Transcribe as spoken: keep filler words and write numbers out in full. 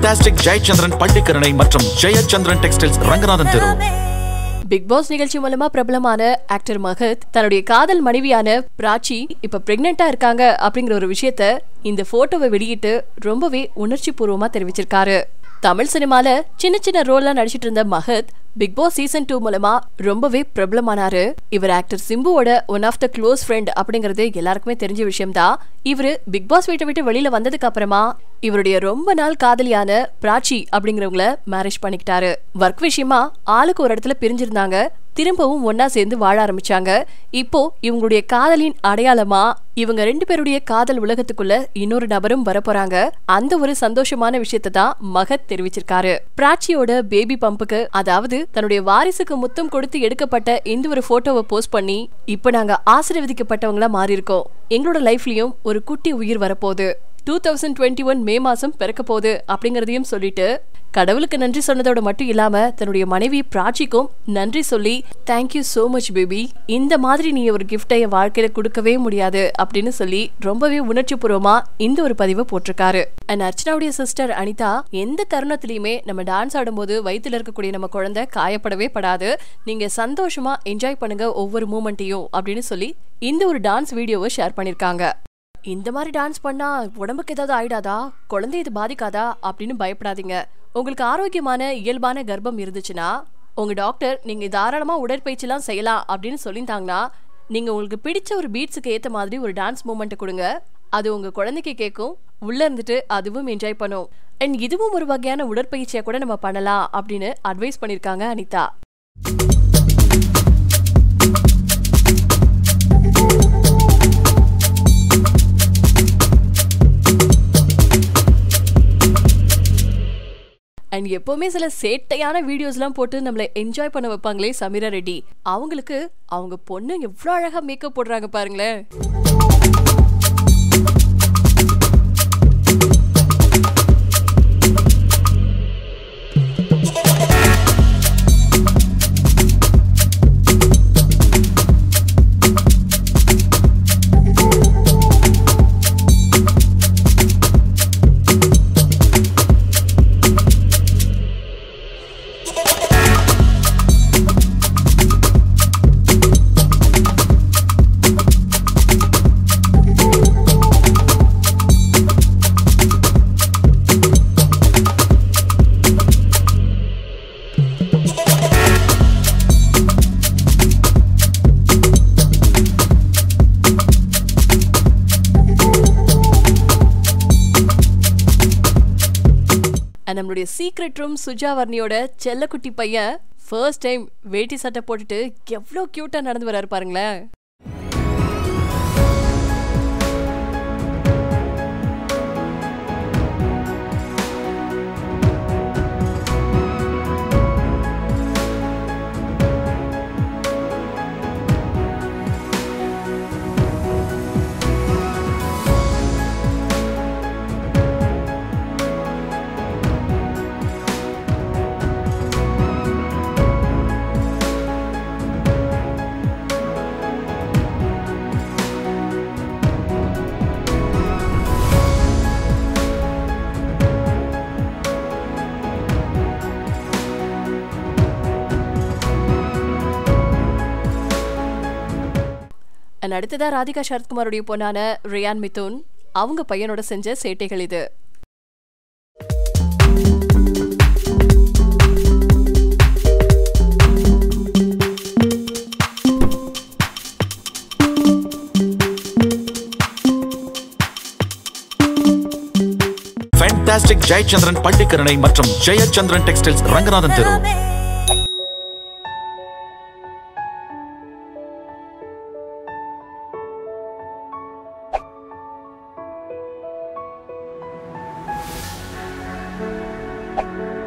Fantastic Jayachandran Pallikaranai மற்றும் Jayachandran textiles Ranganathan தெரு. Big pass நிகழ்ச்சி மூலமா பிரபலமான ஆக்டர் மகத் தன்னுடைய காதல் மனைவியான பிராச்சி இப்ப பிரெக்னெண்டா இருக்காங்க அப்படிங்கிற ஒரு விஷயத்த இந்த போட்டோவை வெளியிட்டு ரொம்பவே உணர்ச்சி பூர்வமா தெரிவிச்சிருக்காரு. தமிழ் சினிமால சின்ன சின்ன ரோல்லாம் நடிச்சிட்டு இருந்த Mahat Bigg Boss season two மூலமா ரொம்பவே பிரபலமானாரு. இவர் ஆக்டர் சிம்புவோட one of the close friend அப்படிங்கறது எல்லாருக்குமே தெரிஞ்ச விஷயம் தான். இவரு பிக் பாஸ் வீட்டை விட்டு வெளியில வந்ததுக்கு அப்புறமா இவருடைய ரொம்ப நாள் காதலியான பிராச்சி அப்படிங்கிறவங்கள மேரேஜ் பண்ணிக்கிட்டாரு. ஒர்க் விஷயமா ஆளுக்கு ஒரு இடத்துல பிரிஞ்சிருந்தாங்க, திரும்பவும் ஒன்னா சேர்ந்து வாழ ஆரம்பிச்சாங்க. இப்போ இவங்களுடைய காதலின் அடையாளமா இவங்க ரெண்டு பேருடைய காதல் உலகத்துக்குள்ள இன்னொரு நபரும் வரப்போறாங்க. அந்த ஒரு சந்தோஷமான விஷயத்தை தான் மகத் தெரிவிச்சிருக்காரு. பிராச்சியோட பேபி பம்புக்கு, அதாவது தன்னுடைய வாரிசுக்கு முத்தம் கொடுத்து எடுக்கப்பட்ட இந்த ஒரு போட்டோவை போஸ்ட் பண்ணி, இப்ப நாங்க ஆசீர்வதிக்கப்பட்டவங்களா மாறி இருக்கோம், எங்களோட லைஃப்லயும் ஒரு குட்டி உயிர் வரப்போகுது, two thousand twenty one May மாசம் பிறக்க போகுது அப்படிங்கறதையும் சொல்லிட்டு கடவுளுக்கு நன்றி சொன்னதோட மட்டும் இல்லாம தன்னுடைய மனைவி பிராச்சிக்கும் நன்றி சொல்லி, தேங்க்யூ சோ மச் பேபி, இந்த மாதிரி நீ ஒரு கிஃப்டை என் வாழ்க்கையில கொடுக்கவே முடியாது அப்படின்னு சொல்லி ரொம்பவே உணர்ச்சி பூர்வமா இந்த ஒரு பதிவை போட்டிருக்காரு. அண்ட் அர்ச்சனாவுடைய சிஸ்டர் அனிதா, எந்த தருணத்திலயுமே நம்ம டான்ஸ் ஆடும்போது வயிற்றுல இருக்கக்கூடிய நம்ம குழந்தை காயப்படவே படாது, நீங்க சந்தோஷமா என்ஜாய் பண்ணுங்க ஒவ்வொரு மூமெண்ட்டையும் அப்படின்னு சொல்லி இந்த ஒரு டான்ஸ் வீடியோவை ஷேர் பண்ணிருக்காங்க. இந்த மாதிரி டான்ஸ் பண்ணா உடம்புக்கு ஏதாவது ஆயிடாதா, குழந்தை இது பாதிக்காதா அப்படின்னு பயப்படாதீங்க. உங்களுக்கு ஆரோக்கியமான இயல்பான கர்ப்பம் இருந்துச்சுன்னா உங்க டாக்டர் நீங்க தாராளமா உடற்பயிற்சி எல்லாம் செய்யலாம் அப்படின்னு சொல்லிட்டாங்கன்னா, நீங்க உங்களுக்கு பிடிச்ச ஒரு பீட்ஸுக்கு ஏத்த மாதிரி ஒரு டான்ஸ் மூமெண்ட் கொடுங்க, அது உங்க குழந்தைக்கு கேட்கும், உள்ள இருந்துட்டு அதுவும் என்ஜாய் பண்ணும். அண்ட் இதுவும் ஒரு வகையான உடற்பயிற்சியா கூட நம்ம பண்ணலாம் அப்படின்னு அட்வைஸ் பண்ணிருக்காங்க அனிதா. அண்ட் எப்பவுமே சில சேட்டையான வீடியோஸ் எல்லாம் போட்டு நம்மள என்ஜாய் பண்ண வைப்பாங்களே சமீரா ரெட்டி, அவங்களுக்கு அவங்க பொண்ணு எவ்வளவு அழகா மேக்கப் போடுறாங்க பாருங்களேன். நம்மளுடைய சீக்ரெட் ரூம் சுஜா வர்ணியோட செல்லக்குட்டி பையன் ஃபர்ஸ்ட் டைம் வேட்டி சட்டை போட்டுட்டு எவ்வளோ கியூட்டா நடந்து வராரு பாருங்களேன். அடுத்ததா ராதிகா சரத்குமாரோடைய பொண்ணான ரியான் மிதுன், அவங்க பையனோட செஞ்ச சேட்டைகள் இது. ஃபேண்டாஸ்டிக் ஜெயச்சந்திரன் பள்ளிக்கரணை மற்றும் ஜெயச்சந்திரன் டெக்ஸ்டைல்ஸ் ரங்கநாதன் தெரு. you